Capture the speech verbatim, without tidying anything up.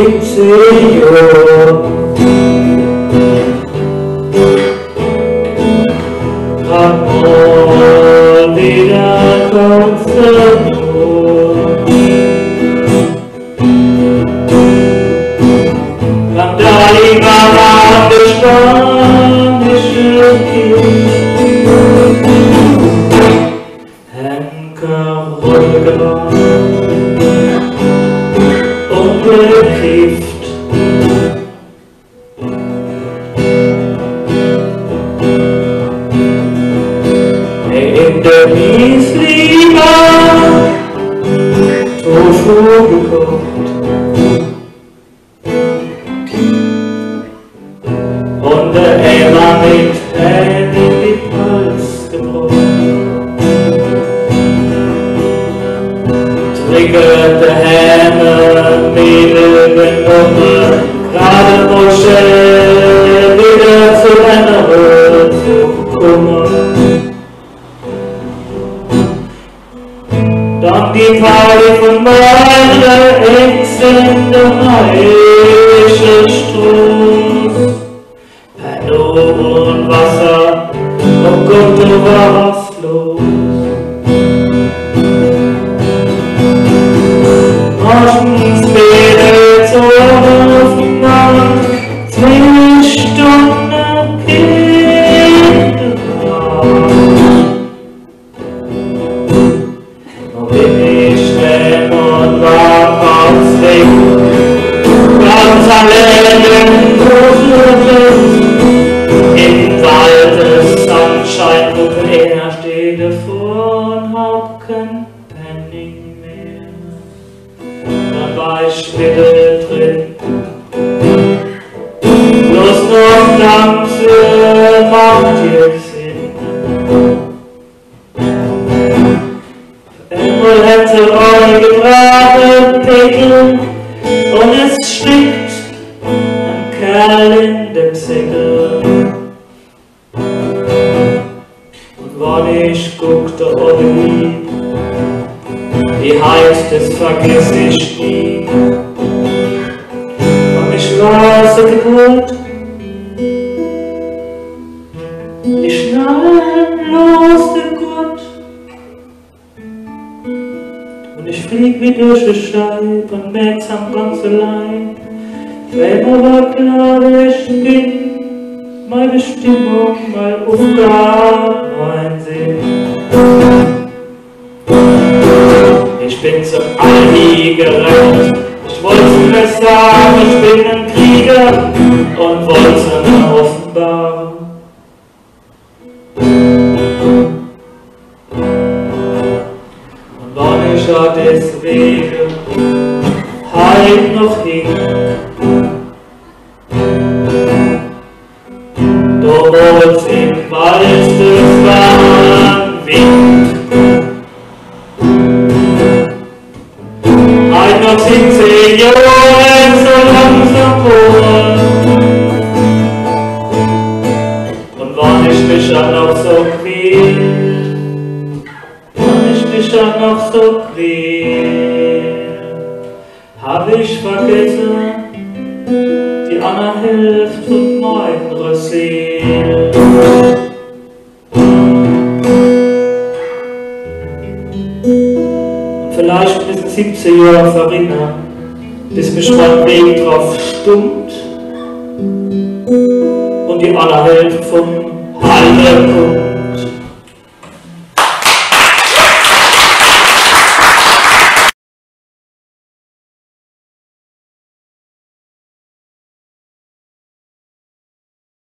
siebzig Jahren. Hab mal wieder kurze Ruhe. Kam da die Mama der spanische Kind, Henker runtergemacht und gekriegt. In der Wiesliga Tofu gekocht und der Emma mit Händen in die Hals gebrochen. Triggerte Häme, Mädel genommen, gerade wo schnell wieder zu Ende zu kommen. Dann die Tage von meiner Ängsten der heiße Stoß. Penno und Wasser, oh Gott, du warst los. Morgensbäder zur Hoffnung, zwei Stunden Kindergarten. Bin ich schnell und war aufs Weg, ganz allein im Wald des Sonnenschein, wo er steht davor und hab kein Penning mehr. Dann war ich wieder drin, bloß noch Ganze macht jetzt Sinn. Wohl hätte euch gebraten Pickel und es stinkt ein Kerl in dem Segel. Und wann ich guckte Olli, wie heißt es, vergiss ich nie. Und ich war so gut, ich schnallenlos gut. Und ich flieg wie durch die Scheibe und merk's am ganzen Leib. Wenn aber klar ich bin, meine Stimmung, mein Aufgabe, mein Sinn. Ich bin zum Aldi gerannt, ich wollt's mir sagen, ich bin ein Krieger und wollt's mir offenbaren. Ja, deswegen halt noch hin. Doch wohl's im Wald des warmen Wind. Halt noch siebzehn Jahre so langsam wohl. Und wann ich mich dann noch so quäl, ich hab noch so quer, hab ich vergessen die andere Hälfte von meiner Seele. Und vielleicht bis siebzehn Jahre verringern, bis mich mein Weg drauf stummt und die andere Hälfte von Halle